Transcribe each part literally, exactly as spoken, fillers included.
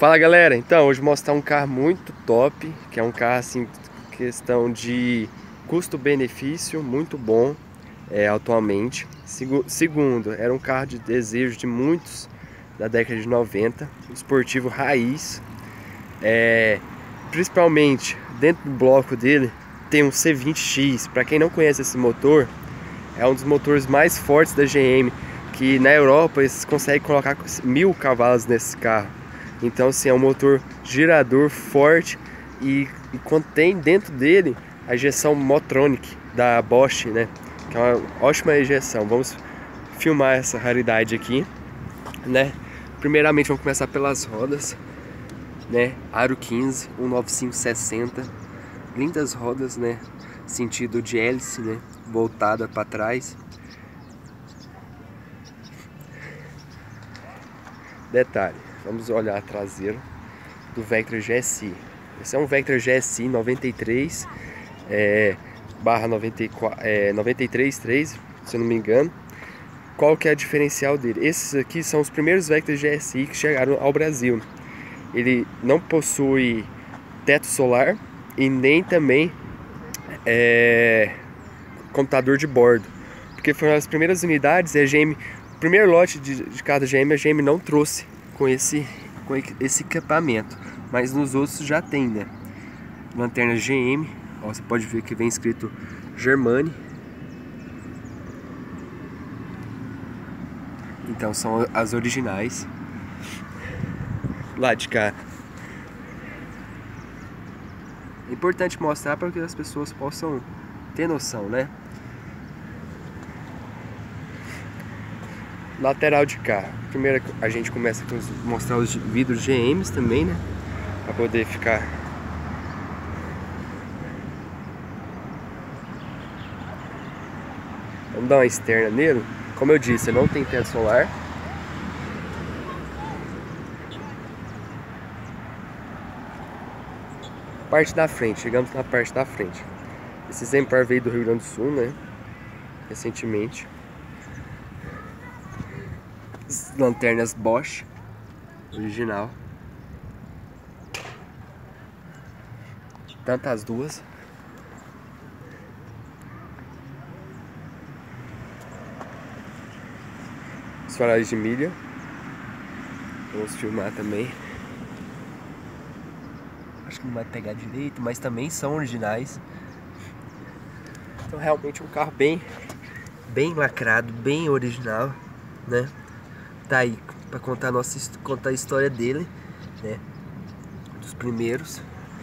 Fala galera, então hoje vou mostrar um carro muito top, que é um carro assim, questão de custo-benefício muito bom é, atualmente. Segundo, era um carro de desejo de muitos da década de noventa, esportivo raiz, é, principalmente dentro do bloco dele tem um C vinte X. Para quem não conhece esse motor, é um dos motores mais fortes da G M, que na Europa eles conseguem colocar mil cavalos nesse carro. Então assim, é um motor girador forte e, e contém dentro dele a injeção Motronic da Bosch, né? Que é uma ótima injeção. Vamos filmar essa raridade aqui, né? Primeiramente vamos começar pelas rodas, né? Aro quinze, cento e noventa e cinco sessenta, lindas rodas, né? Sentido de hélice, né? Voltada para trás. Detalhe, vamos olhar a traseira do Vectra G S I. Esse é um Vectra G S I noventa e três é, barra noventa e quatro, é, noventa e três três, se eu não me engano. Qual que é o diferencial dele? Esses aqui são os primeiros Vectra G S I que chegaram ao Brasil. Ele não possui teto solar e nem também é, computador de bordo, porque foram as primeiras unidades e a G M, o primeiro lote de, de cada G M, a G M não trouxe com esse, com esse equipamento, mas nos outros já tem, né? Lanterna G M, ó, você pode ver que vem escrito Germani. Então são as originais. Lá de cá é importante mostrar para que as pessoas possam ter noção, né? Lateral de carro. Primeiro a gente começa a mostrar os vidros G Ms também, né? Para poder ficar vamos dar uma externa nele. Como eu disse, não tem teto solar. Parte da frente, chegamos na parte da frente. Esse exemplar veio do Rio Grande do Sul, né? Recentemente. As lanternas Bosch, original. Tanto as duas. Os faróis de milha. Vamos filmar também. Acho que não vai pegar direito, mas também são originais. Então realmente um carro bem, bem lacrado, bem original, né? Tá aí para contar a nossa contar a história dele, né? Dos primeiros.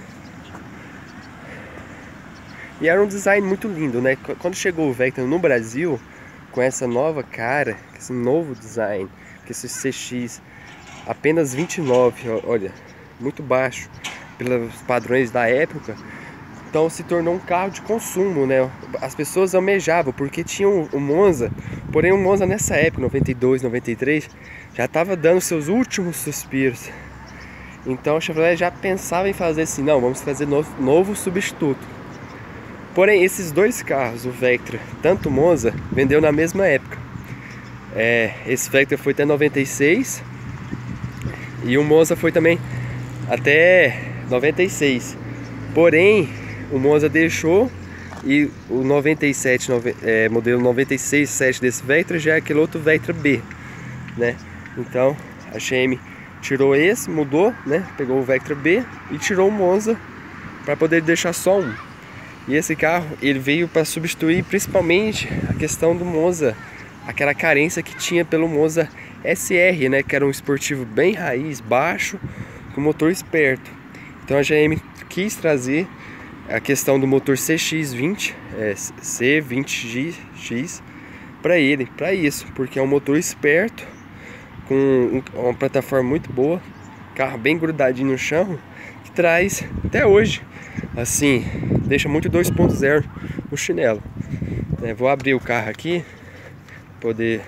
E era um design muito lindo, né? Quando chegou o Vectra no Brasil, com essa nova cara, esse novo design, que esse C X apenas vinte e nove, olha, muito baixo pelos padrões da época, então se tornou um carro de consumo, né? As pessoas almejavam, porque tinham o Monza, porém o Monza nessa época, noventa e dois, noventa e três, já estava dando seus últimos suspiros. Então a Chevrolet já pensava em fazer assim, não, vamos fazer novo, novo substituto. Porém, esses dois carros, o Vectra, tanto o Monza, vendeu na mesma época. É, esse Vectra foi até noventa e seis e o Monza foi também até noventa e seis. Porém, o Monza deixou e o noventa e sete, é, modelo noventa e seis sete desse Vectra já é aquele outro Vectra B, né? Então, a G M tirou esse, mudou, né? Pegou o Vectra B e tirou o Monza para poder deixar só um. E esse carro, ele veio para substituir principalmente a questão do Monza, aquela carência que tinha pelo Monza S R, né, que era um esportivo bem raiz, baixo, com motor esperto. Então a G M quis trazer a questão do motor C X vinte, é, C vinte X, para ele, para isso, porque é um motor esperto, com uma plataforma muito boa, carro bem grudadinho no chão, que traz até hoje, assim, deixa muito dois ponto zero no chinelo. É, vou abrir o carro aqui, poder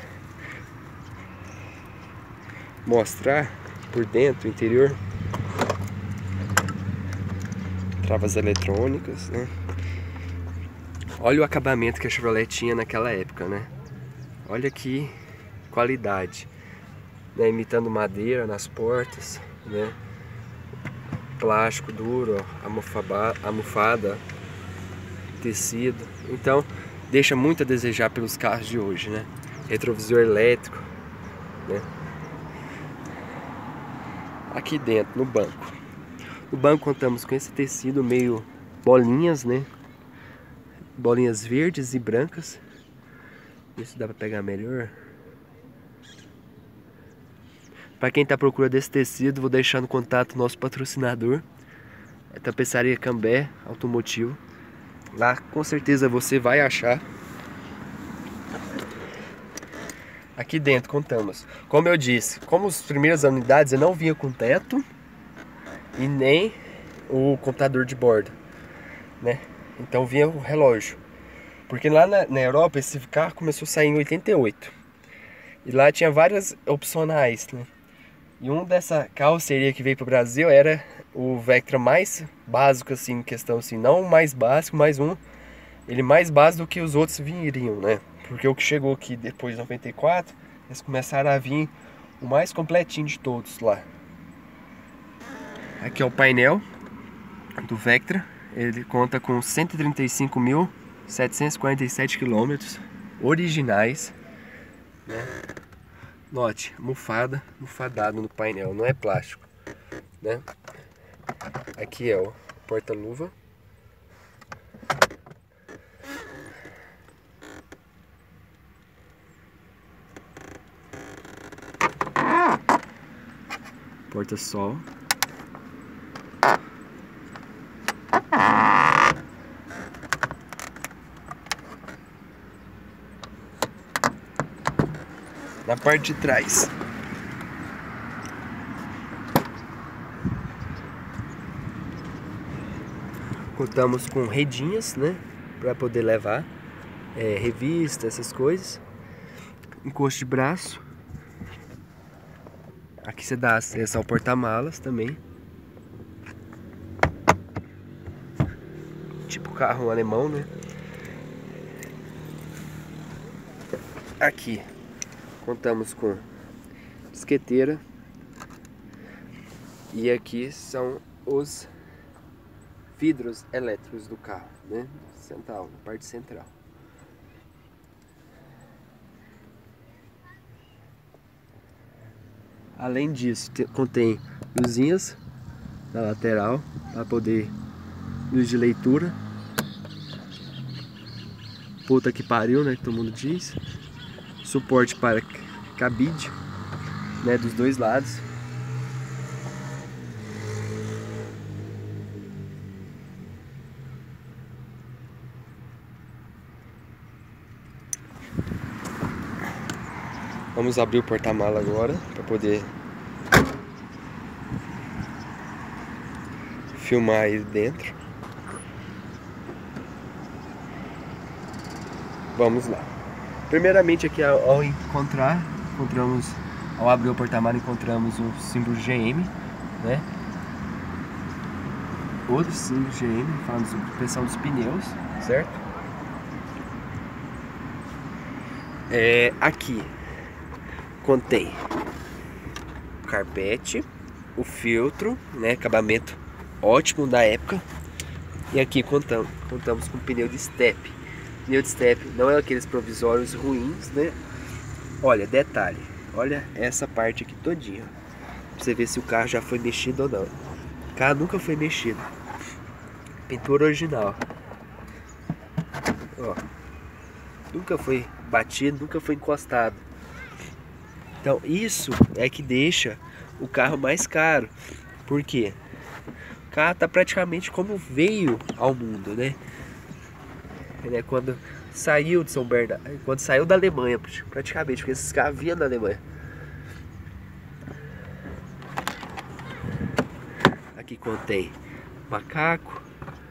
mostrar por dentro, o interior. Travas eletrônicas, né? Olha o acabamento que a Chevrolet tinha naquela época, né? Olha que qualidade, né? Imitando madeira nas portas, né? plástico duro, ó, almofaba, almofada, tecido. Então deixa muito a desejar pelos carros de hoje, né? Retrovisor elétrico, né? Aqui dentro, no banco. No banco contamos com esse tecido meio bolinhas, né? Bolinhas verdes e brancas. Ver se dá pra pegar melhor. Para quem está à procura desse tecido, vou deixar no contato nosso patrocinador, é Tapeçaria Cambé Automotivo. Lá com certeza você vai achar. Aqui dentro contamos, como eu disse, como as primeiras unidades eu não vinha com teto e nem o computador de bordo, né? Então vinha o relógio. Porque lá na, na Europa esse carro começou a sair em oitenta e oito. E lá tinha várias opcionais, né? E um dessa carroceria que veio para o Brasil era o Vectra mais básico, assim, em questão assim, não o mais básico, mas um, ele mais básico do que os outros viriam, né? Porque o que chegou aqui depois de noventa e quatro, eles começaram a vir o mais completinho de todos lá. Aqui é o painel do Vectra, ele conta com cento e trinta e cinco mil setecentos e quarenta e sete quilômetros originais, né? Note, almofada, almofadado no painel, não é plástico, né? Aqui é o porta-luva. Porta-sol. Na parte de trás, contamos com redinhas, né, para poder levar é, revista, essas coisas. Encosto de braço. Aqui você dá acesso ao porta-malas também, tipo carro alemão, né? Aqui contamos com disqueteira. E aqui são os vidros elétricos do carro, né? Central, na parte central. Além disso, te, contém luzinhas na lateral para poder luz de leitura. Puta que pariu, né? Que todo mundo diz. Suporte para cabide, né? Dos dois lados. Vamos abrir o porta-mala agora para poder filmar aí dentro. Vamos lá. Primeiramente aqui ao encontrar, encontramos, ao abrir o porta-mala encontramos o símbolo G M, né? Outro símbolo G M, falando sobre pressão dos pneus, certo? É, aqui contém o carpete, o filtro, né, acabamento ótimo da época. E aqui contamos, contamos com pneu de step. Pneu de step não é aqueles provisórios ruins, né? Olha, detalhe, olha essa parte aqui todinha, pra você ver se o carro já foi mexido ou não. O carro nunca foi mexido. Pintura original. Ó, nunca foi batido, nunca foi encostado. Então isso é que deixa o carro mais caro. Por quê? O carro tá praticamente como veio ao mundo, né? É quando saiu de São Bernardo, quando saiu da Alemanha, praticamente, porque esses carros vinham da Alemanha. Aqui contém macaco.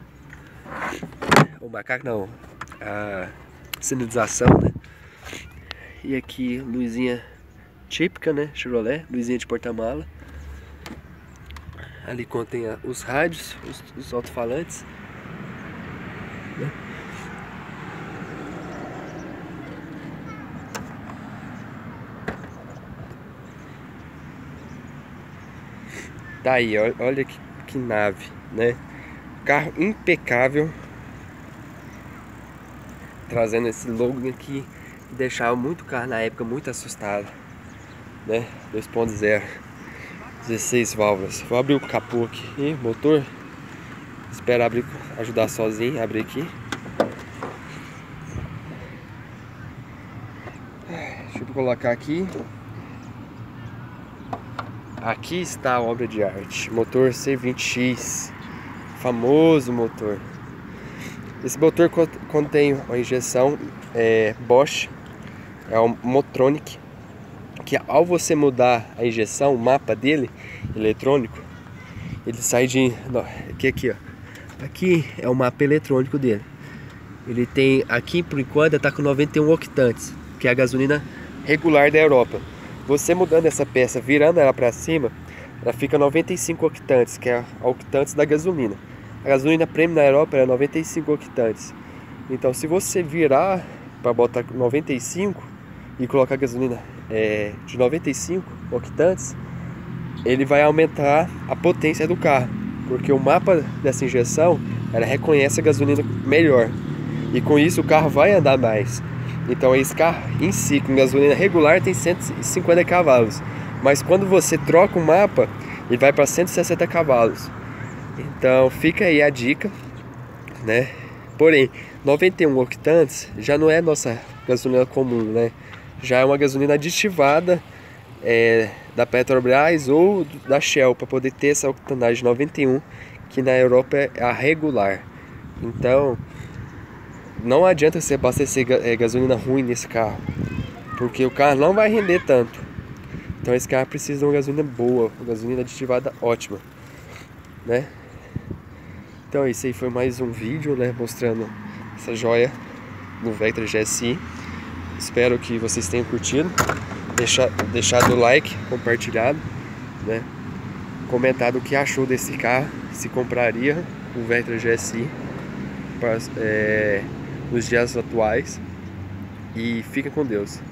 O macaco não, a sinalização, né? E aqui luzinha típica, né? Chevrolet, luzinha de porta-mala. Ali contém a, os rádios, os, os alto-falantes, né? Tá aí, olha que, que nave, né? Carro impecável, trazendo esse logo aqui, que deixava muito carro na época muito assustado, né? dois ponto zero, dezesseis válvulas. Vou abrir o capô aqui, motor. Espero abrir, ajudar sozinho, abrir aqui. Deixa eu colocar aqui. Aqui está a obra de arte, motor C vinte X, famoso motor. Esse motor contém uma injeção é, Bosch, é um Motronic, que ao você mudar a injeção, o mapa dele, eletrônico, ele sai de... Aqui, aqui, ó. Aqui é o mapa eletrônico dele. Ele tem, aqui por enquanto, está com noventa e um octantes, que é a gasolina regular da Europa. Você mudando essa peça, virando ela para cima, ela fica noventa e cinco octantes, que é a octantes da gasolina. A gasolina premium na Europa é noventa e cinco octantes. Então, se você virar para botar noventa e cinco e colocar gasolina é, de noventa e cinco octantes, ele vai aumentar a potência do carro, porque o mapa dessa injeção, ela reconhece a gasolina melhor. E com isso o carro vai andar mais. Então esse carro em si, com gasolina regular, tem cento e cinquenta cavalos. Mas quando você troca o mapa, ele vai para cento e sessenta cavalos. Então fica aí a dica, né? Porém, noventa e um octantes já não é nossa gasolina comum, né? Já é uma gasolina aditivada é, da Petrobras ou da Shell, para poder ter essa octanagem noventa e um, que na Europa é a regular. Então não adianta você abastecer gasolina ruim nesse carro, porque o carro não vai render tanto. Então esse carro precisa de uma gasolina boa, uma gasolina aditivada ótima, né? Então esse aí foi mais um vídeo, né, mostrando essa joia no Vectra G S I. Espero que vocês tenham curtido, deixar, deixado o like, compartilhado, né, comentado o que achou desse carro, se compraria o Vectra G S I para, é, nos dias atuais, e fica com Deus.